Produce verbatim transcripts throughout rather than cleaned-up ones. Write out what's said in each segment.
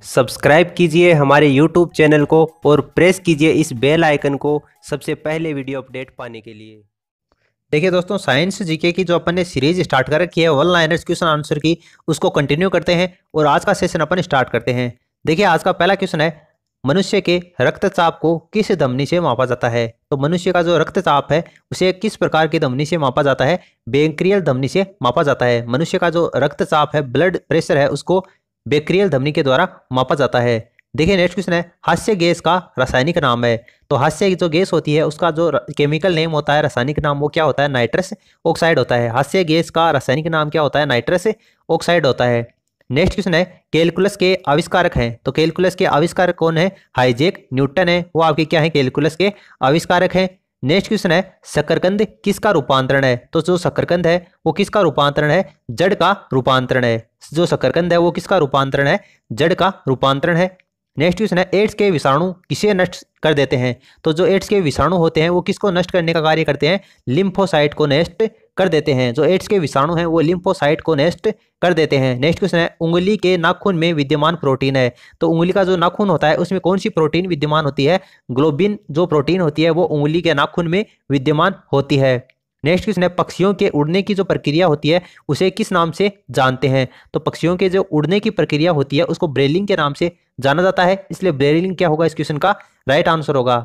Subscribe कीजिए हमारे YouTube channel को और प्रेस कीजिए इस बेल आइकन को सबसे पहले वीडियो अपडेट पाने के लिए। देखिए दोस्तों, साइंस जीके की जो अपन ने सीरीज स्टार्ट कर रखी है वन लाइनर्स क्वेश्चन आंसर की, उसको कंटिन्यू करते हैं और आज का सेशन अपन स्टार्ट करते हैं। देखिए आज का पहला क्वेश्चन है, मनुष्य के रक्तचाप को किस धमनी से मापा जाता है? तो मनुष्य का जो रक्तचाप है उसे किस प्रकार की धमनी से मापा जाता है? बेक्रियल धमनी से मापा जाता है। मनुष्य का जो रक्तचाप है, ब्लड प्रेशर है, उसको बेक्रियल धमनी के द्वारा मापा जाता है। देखिए नेक्स्ट क्वेश्चन है, हास्य गैस का रासायनिक नाम है। तो हास्य जो गैस होती है उसका जो केमिकल नेम होता है, रासायनिक नाम, वो क्या होता है? नाइट्रस ऑक्साइड होता है। हास्य गैस का रासायनिक नाम क्या होता है? नाइट्रस ऑक्साइड होता है। नेक्स्ट क्वेश्चन है, कैलकुलस के आविष्कारक हैं। तो कैलकुलस के आविष्कारक कौन है? हाइजैक न्यूटन है, वो आपके क्या है? कैलकुलस के आविष्कारक हैं। नेक्स्ट क्वेश्चन है, शकरकंद किसका रूपांतरण है? तो जो शकरकंद है वो किसका रूपांतरण है? जड़ का रूपांतरण है। जो शकरकंद है वो किसका रूपांतरण है? जड़ का रूपांतरण है। नेक्स्ट क्वेश्चन है, एड्स के विषाणु किसे नष्ट कर देते हैं? तो जो एड्स के विषाणु होते हैं वो किसको नष्ट करने का कार्य करते हैं? लिम्फोसाइट को नष्ट कर देते हैं। जो एड्स के विषाणु हैं वो लिम्फोसाइट को नष्ट कर देते हैं। नेक्स्ट क्वेश्चन है, उंगली के नाखून में विद्यमान प्रोटीन है। तो उंगली का जो नाखून होता है उसमें कौन सी प्रोटीन विद्यमान होती है? ग्लोबिन जो प्रोटीन होती है वो उंगली के नाखून में विद्यमान होती है। नेक्स्ट क्वेश्चन है, पक्षियों के उड़ने की जो प्रक्रिया होती है उसे किस नाम से जानते हैं? तो पक्षियों के जो उड़ने की प्रक्रिया होती है उसको ब्रेलिंग के नाम से जाना जाता है, इसलिए ब्रेलिंग क्या होगा? इस क्वेश्चन का राइट आंसर होगा।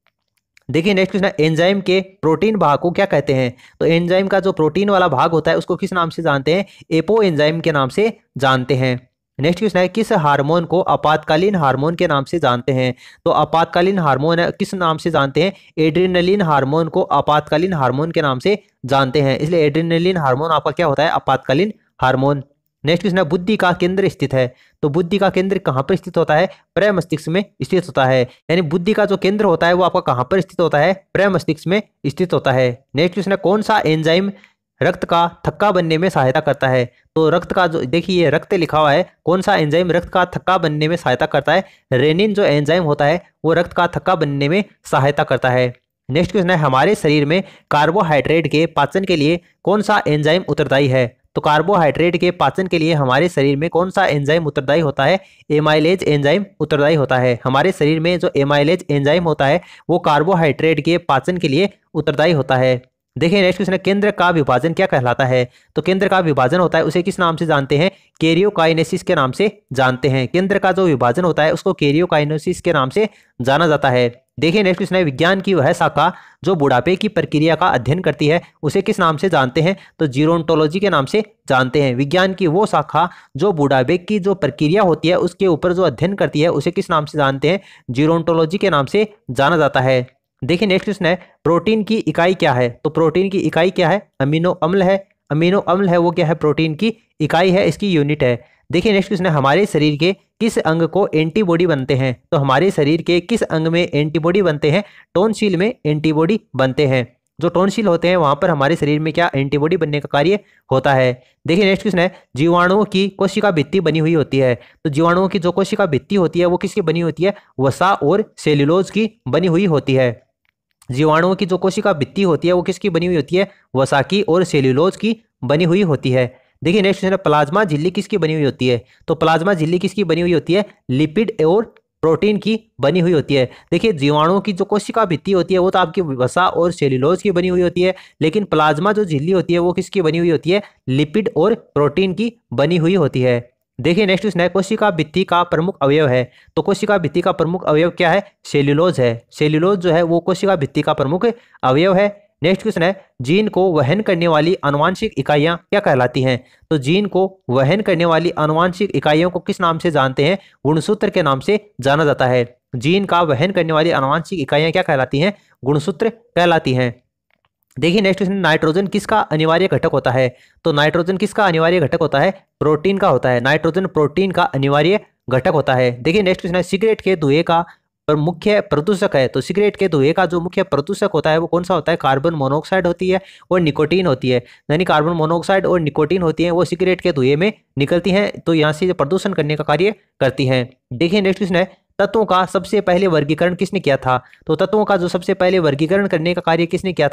देखिए नेक्स्ट क्वेश्चन है, एंजाइम के प्रोटीन भाग को क्या कहते हैं? तो एंजाइम का जो प्रोटीन वाला भाग होता है उसको किस नाम से जानते हैं? एपो एंजाइम के नाम से जानते हैं। नेक्स्ट क्वेश्चन है, किस हार्मोन को आपातकालीन हार्मोन के नाम से जानते हैं? तो आपातकालीन हार्मोन किस नाम से जानते हैं? एड्रेनलिन हार्मोन को आपातकालीन हार्मोन के नाम से जानते हैं, इसलिए एड्रेनलिन हार्मोन आपका क्या होता है? आपातकालीन हार्मोन। नेक्स्ट क्वेश्चन है, बुद्धि का केंद्र स्थित है। तो बुद्धि का केंद्र कहाँ पर स्थित होता है? प्रमस्तिष्क में स्थित होता है। यानी बुद्धि का जो केंद्र होता है वो आपका कहाँ पर स्थित होता है? प्रमस्तिष्क में स्थित होता है। नेक्स्ट क्वेश्चन है, कौन सा एंजाइम रक्त का थक्का बनने में सहायता करता है? तो रक्त का जो, देखिए ये रक्त लिखा हुआ है, कौन सा एंजाइम रक्त का थक्का बनने में सहायता करता है? रेनिन जो एंजाइम होता है वो रक्त का थक्का बनने में सहायता करता है। नेक्स्ट क्वेश्चन है, हमारे शरीर में कार्बोहाइड्रेट के पाचन के लिए कौन सा एंजाइम उत्तरदायी है? तो कार्बोहाइड्रेट के पाचन के लिए हमारे शरीर में कौन सा एंजाइम उत्तरदायी होता है? एमाइलेज एंजाइम उत्तरदायी होता है। हमारे शरीर में जो एमाइलेज एंजाइम होता है वो कार्बोहाइड्रेट के पाचन के लिए उत्तरदायी होता है। देखिए नेक्स्ट क्वेश्चन है, केंद्र का विभाजन क्या कहलाता है? तो केंद्र का विभाजन होता है उसे किस नाम से जानते हैं? कैरियोकाइनेसिस के नाम से जानते हैं। केंद्र का जो विभाजन होता है उसको कैरियोकाइनेसिस के नाम से जाना जाता है। देखिए नेक्स्ट क्वेश्चन है, विज्ञान की वह शाखा जो बुढ़ापे की प्रक्रिया का अध्ययन करती है उसे किस नाम से जानते हैं? तो जीरोंटोलॉजी के नाम से जानते हैं। विज्ञान की वो शाखा जो बुढ़ापे की जो प्रक्रिया होती है उसके ऊपर जो अध्ययन करती है उसे किस नाम से जानते हैं? जीरोंटोलॉजी के नाम से जाना जाता है। देखिए नेक्स्ट क्वेश्चन है, प्रोटीन की इकाई क्या है? तो प्रोटीन की इकाई क्या है? अमीनो अम्ल है। अमीनो अम्ल है वो क्या है? प्रोटीन की इकाई है, इसकी यूनिट है। देखिए नेक्स्ट क्वेश्चन है, हमारे शरीर के किस अंग को एंटीबॉडी बनते हैं? तो हमारे शरीर के किस अंग में एंटीबॉडी बनते हैं? टॉन्सिल में एंटीबॉडी बनते हैं। जो टॉन्सिल होते हैं वहां पर हमारे शरीर में क्या एंटीबॉडी बनने का कार्य होता है। देखिए नेक्स्ट क्वेश्चन है, जीवाणुओं की कोशिका भित्ति बनी हुई होती है। तो जीवाणुओं की जो कोशिका भित्ति होती है वो किसकी बनी होती है? वसा और सेल्यूलोज की बनी हुई होती है। जीवाणुओं की जो कोशिका भित्ति होती है वो किसकी बनी हुई होती है? वसा की और सेल्यूलोज की बनी हुई होती है। देखिए नेक्स्ट क्वेश्चन है, प्लाज्मा झिल्ली किसकी बनी हुई होती है? तो प्लाज्मा झिल्ली किसकी बनी हुई होती है? लिपिड और प्रोटीन की बनी हुई होती है। देखिए जीवाणुओं की जो कोशिका भित्ति होती है वो तो आपकी वसा और सेल्यूलोज की बनी हुई होती है, लेकिन प्लाज्मा जो झिल्ली होती है वो किसकी बनी हुई होती है? लिपिड और प्रोटीन की बनी हुई होती है। देखिए नेक्स्ट क्वेश्चन है, कोशिका भित्ति का प्रमुख अवयव है। तो कोशिका भित्ति का प्रमुख अवयव क्या है? सेल्यूलोज है। सेल्यूलोज जो है वो कोशिका भित्ति का प्रमुख अवयव है। नेक्स्ट क्वेश्चन है, जीन को वहन करने वाली आनुवांशिक इकाइयां क्या कहलाती हैं? तो जीन को वहन करने वाली आनुवांशिक इकाइयों को किस नाम से जानते हैं? गुणसूत्र के नाम से जाना जाता है। जीन का वहन करने वाली आनुवांशिक इकाइयां क्या कहलाती हैं? गुणसूत्र कहलाती हैं। देखिए नेक्स्ट क्वेश्चन, नाइट्रोजन किसका अनिवार्य घटक होता है? तो नाइट्रोजन किसका अनिवार्य घटक होता है? प्रोटीन का होता है। नाइट्रोजन प्रोटीन का अनिवार्य घटक होता है। देखिए नेक्स्ट क्वेश्चन है, सिगरेट के धुएं का पर मुख्य प्रदूषक है। तो सिगरेट के धुएं का जो मुख्य प्रदूषक होता है वो कौन सा होता है? कार्बन मोनोऑक्साइड होती है और निकोटीन होती है। यानी कार्बन मोनोऑक्साइड और निकोटीन होती है वो सिगरेट के धुएं में निकलती हैं, तो यहाँ से प्रदूषण करने का कार्य करती हैं। देखिए नेक्स्ट क्वेश्चन है, तत्वों का सबसे पहले वर्गीकरण किसने किया था? तो तत्वों का जो सबसे पहले वर्गीकरण करने का कार्य किसने किया था?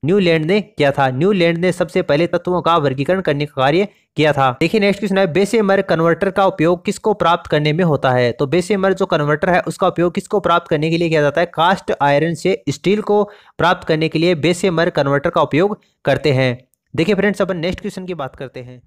न्यूलैंड ने किया था। न्यूलैंड ने सबसे पहले तत्वों का वर्गीकरण करने का कार्य किया था। देखिए नेक्स्ट क्वेश्चन है, बेसेमर कन्वर्टर का उपयोग किसको प्राप्त करने में होता है? तो बेसेमर जो कन्वर्टर है उसका उपयोग किसको प्राप्त करने के लिए किया जाता है? कास्ट आयरन से स्टील को प्राप्त करने के लिए बेसेमर कन्वर्टर का उपयोग करते हैं। देखिए फ्रेंड्स, अपन नेक्स्ट क्वेश्चन की बात करते हैं।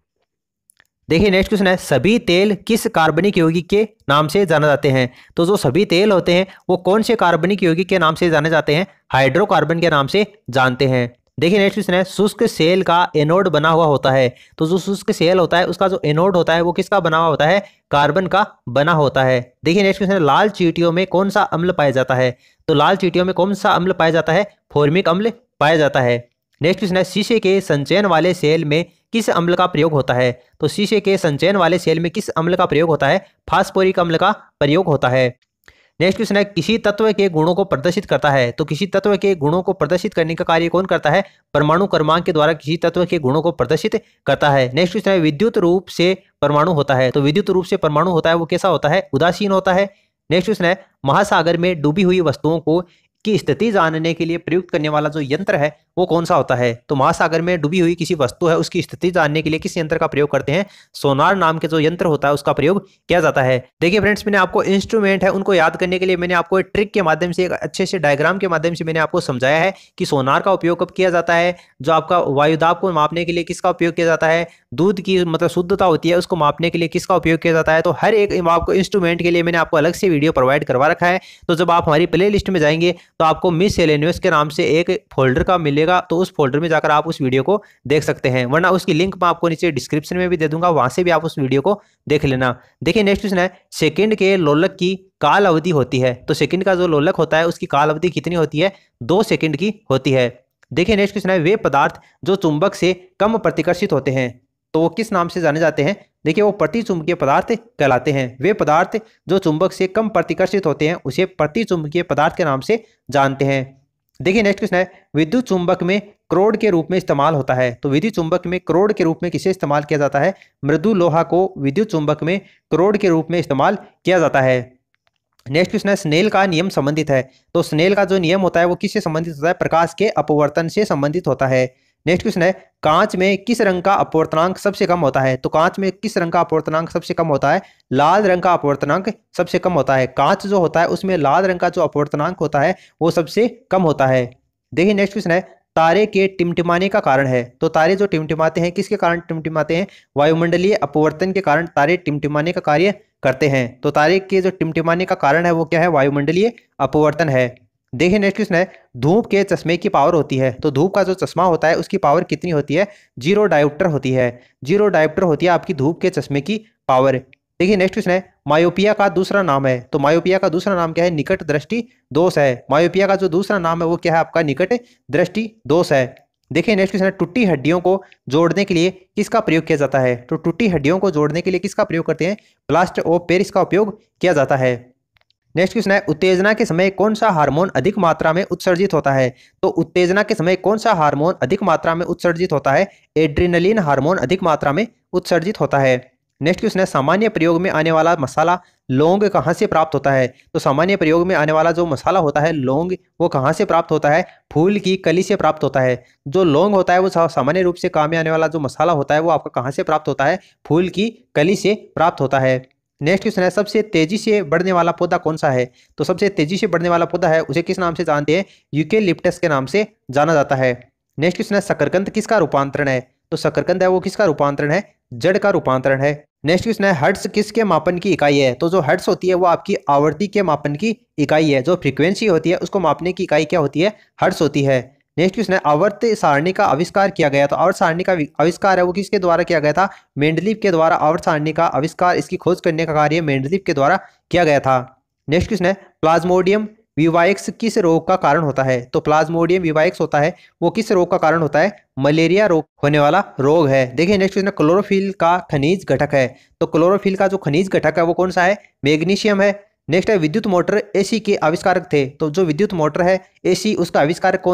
देखिए नेक्स्ट क्वेश्चन है, सभी तेल किस कार्बनिक यौगिक के नाम से जाने जाते हैं? तो जो सभी तेल होते हैं वो कौन से कार्बनिक यौगिक के नाम से जाने जाते हैं? हाइड्रोकार्बन के नाम से जानते हैं। देखिए नेक्स्ट क्वेश्चन है, शुष्क सेल का एनोड बना हुआ होता है। तो जो शुष्क सेल होता है उसका जो एनोड होता है वो किसका बना हुआ होता है? कार्बन का बना होता है। देखिए नेक्स्ट क्वेश्चन है, लाल चींटियों में कौन सा अम्ल पाया जाता है? तो लाल चींटियों में कौन सा अम्ल पाया जाता है? फॉर्मिक अम्ल पाया जाता है। नेक्स्ट क्वेश्चन है, शीशे के संचयन वाले सेल में किस अम्ल का प्रयोग होता है? तो शीशे के संचयन वाले सेल में किस अम्ल का प्रयोग होता है? फास्फोरिक अम्ल का प्रयोग होता है। नेक्स्ट क्वेश्चन है, किसी तत्व के गुणों को प्रदर्शित करता है। तो किसी तत्व के गुणों को प्रदर्शित करने का कार्य कौन करता है? परमाणु क्रमांक के द्वारा किसी तत्व के गुणों को प्रदर्शित करता है। नेक्स्ट क्वेश्चन है, विद्युत रूप से परमाणु होता है। तो विद्युत रूप से परमाणु होता है वो कैसा होता है? उदासीन होता है। नेक्स्ट क्वेश्चन है, महासागर में डूबी हुई वस्तुओं को की स्थिति जानने के लिए प्रयुक्त करने वाला जो यंत्र है वो कौन सा होता है? तो महासागर में डूबी हुई किसी वस्तु है उसकी स्थिति जानने के लिए किस यंत्र का प्रयोग करते हैं? सोनार नाम के जो यंत्र होता है उसका प्रयोग किया जाता है। देखिए फ्रेंड्स, मैंने आपको इंस्ट्रूमेंट है उनको याद करने के लिए मैंने आपको एक ट्रिक के माध्यम से, एक अच्छे से डायग्राम के माध्यम से मैंने आपको समझाया है कि सोनार का उपयोग कब किया जाता है, जो आपका वायुदाब को मापने के लिए किसका उपयोग किया जाता है, दूध की मतलब शुद्धता होती है उसको मापने के लिए किसका उपयोग किया जाता है। तो हर एक आपको इंस्ट्रूमेंट के लिए मैंने आपको अलग से वीडियो प्रोवाइड करवा रखा है। तो जब आप हमारी प्ले लिस्ट में जाएंगे तो आपको मिस सेलेनियस के नाम से एक फोल्डर का मिलेगा, तो उस फोल्डर में जाकर आप उस वीडियो को देख सकते हैं, वरना उसकी लिंक मैं आपको नीचे डिस्क्रिप्शन में भी दे दूंगा, वहां से भी आप उस वीडियो को देख लेना। देखिए नेक्स्ट क्वेश्चन है, सेकंड के लोलक की काल अवधि होती है। तो सेकंड का जो लोलक होता है उसकी काल अवधि कितनी होती है? दो सेकंड की होती है। देखिए नेक्स्ट क्वेश्चन है, वे पदार्थ जो चुंबक से कम प्रतिकर्षित होते हैं तो वो किस नाम से जाने जाते हैं? देखिए वो प्रतिचुंबकीय पदार्थ कहलाते हैं। वे पदार्थ जो चुंबक से कम प्रतिकर्षित होते हैं उसे प्रतिचुंबकीय पदार्थ के नाम से जानते हैं। देखिए नेक्स्ट क्वेश्चन है, विद्युत चुंबक में क्रोड के रूप में इस्तेमाल होता है। तो विद्युत चुंबक में क्रोड के रूप में किसे इस्तेमाल किया जाता है? मृदु लोहा को विद्युत चुंबक में क्रोड के रूप में इस्तेमाल किया जाता है। नेक्स्ट क्वेश्चन है, स्नेल का नियम संबंधित है। तो स्नेल का जो नियम होता है वो किससे संबंधित होता है? प्रकाश के अपवर्तन से संबंधित होता है। नेक्स्ट क्वेश्चन है, कांच में किस रंग का अपवर्तनांक सबसे कम होता है? तो कांच में किस रंग का अपवर्तनांक सबसे कम होता है? लाल रंग का अपवर्तनांक सबसे कम होता है। कांच जो होता है उसमें लाल रंग का जो अपवर्तनांक होता है वो सबसे कम होता है। देखिए नेक्स्ट क्वेश्चन है, तारे के टिमटिमाने का कारण है। तो तारे जो टिमटिमाते हैं किसके कारण टिमटिमाते हैं? वायुमंडलीय अपवर्तन के कारण तारे टिमटिमाने का कार्य करते हैं। तो तारे के जो टिमटिमाने का कारण है वो क्या है? वायुमंडलीय अपवर्तन है। देखिए नेक्स्ट क्वेश्चन है, धूप के चश्मे की पावर होती है। तो धूप का जो चश्मा होता है उसकी पावर कितनी होती है? जीरो डायोप्टर होती है। जीरो डायोप्टर होती है आपकी धूप के चश्मे की पावर। देखिए नेक्स्ट क्वेश्चन है, मायोपिया का दूसरा नाम है। तो मायोपिया का दूसरा नाम क्या है? निकट दृष्टि दोष है। मायोपिया का जो दूसरा नाम है वो क्या है आपका? निकट दृष्टि दोष है। देखिए नेक्स्ट क्वेश्चन है, टूटी हड्डियों को जोड़ने के लिए किसका प्रयोग किया जाता है? तो टूटी हड्डियों को जोड़ने के लिए किसका प्रयोग करते हैं? प्लास्टर ऑफ पेरिस का उपयोग किया जाता है। नेक्स्ट क्वेश्चन है, उत्तेजना के समय कौन सा हार्मोन अधिक मात्रा में उत्सर्जित होता है? तो उत्तेजना के समय कौन सा हार्मोन अधिक मात्रा में उत्सर्जित होता है? एड्रेनलिन हार्मोन अधिक मात्रा में उत्सर्जित होता है। नेक्स्ट क्वेश्चन है, सामान्य प्रयोग में आने वाला मसाला लौंग कहाँ से प्राप्त होता है? तो सामान्य प्रयोग में आने वाला जो मसाला होता है लौंग वो कहाँ से प्राप्त होता है? फूल की कली से प्राप्त होता है। जो लौंग होता है वो सामान्य रूप से काम में आने वाला जो मसाला होता है वो आपका कहाँ से प्राप्त होता है? फूल की कली से प्राप्त होता है। नेक्स्ट क्वेश्चन है, सबसे तेजी से बढ़ने वाला पौधा कौन सा है? तो सबसे तेजी से बढ़ने वाला पौधा है उसे किस नाम से जानते हैं? यूकेलिप्टस के नाम से जाना जाता है। नेक्स्ट क्वेश्चन है, शकरकंद किसका रूपांतरण है? तो शकरकंद है वो किसका रूपांतरण है? जड़ का रूपांतरण है। नेक्स्ट क्वेश्चन है, हर्ट्ज किसके मापन की इकाई है? तो जो हर्ट्ज होती है वो आपकी आवृत्ति के मापन की इकाई है। जो फ्रीक्वेंसी होती है उसको मापने की इकाई क्या होती है? हर्ट्ज होती है। नेक्स्ट क्वेश्चन है, आवर्त सारणी का आविष्कार किया गया। तो आवर्त सारणी का आविष्कार है वो किसके द्वारा किया गया था? मेंडलीव के द्वारा आवर्त सारणी का आविष्कार, इसकी खोज करने का कार्य मेंडलीव के द्वारा किया गया था। नेक्स्ट क्वेश्चन है, प्लाज्मोडियम विवाएक्स किस रोग का कारण होता है? तो प्लाज्मोडियम विवाएक्स होता है वो किस रोग का कारण होता है? मलेरिया रोग होने वाला रोग है। देखिए नेक्स्ट क्वेश्चन, क्लोरोफिल का खनिज घटक है। तो क्लोरोफिल का जो खनिज घटक है वो कौन सा है? मैग्नीशियम है। नेक्स्ट है, विद्युत मोटर एसी के आविष्कारक थे। तो जो विद्युत मोटर है एसी उसका आविष्कारक कौन थे?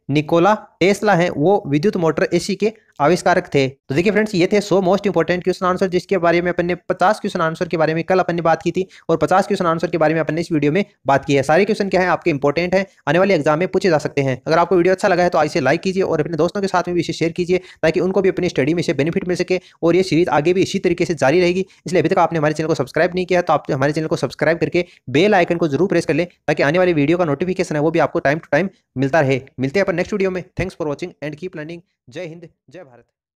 निकोला टेस्ला हैं, वो विद्युत मोटर एसी के आविष्कारक थे। तो देखिए फ्रेंड्स, ये थे सौ मोस्ट इंपोर्टेंट क्वेश्चन आंसर, जिसके बारे में अपन ने पचास क्वेश्चन आंसर के बारे में कल अपन ने बात की थी और पचास क्वेश्चन आंसर के बारे में अपन ने इस वीडियो में बात की है। सारे क्वेश्चन क्या है आपके इंपॉर्टेंट है, आने वाले एग्जाम में पूछे जा सकते हैं। अगर आपको वीडियो अच्छा लगा है तो इसे लाइक कीजिए और अपने दोस्तों के साथ में भी इसे शेयर कीजिए, ताकि उनको भी अपनी स्टडी में से बेनिफिट मिल सके और ये सीरीज आगे भी इसी तरीके से जारी रहेगी। इसलिए अभी तक आपने हमारे चैनल को सब्सक्राइब नहीं किया तो आप हमारे चैनल को सब्सक्राइब करके बेल आइकन को जरूर प्रेस कर लें, ताकि आने वाली वीडियो का नोटिफिकेशन है वो भी आपको टाइम टू टाइम मिलता रहे। मिलते हैं अपन नेक्स्ट वीडियो में। Thanks for watching and keep learning. जय हिंद, जय भारत।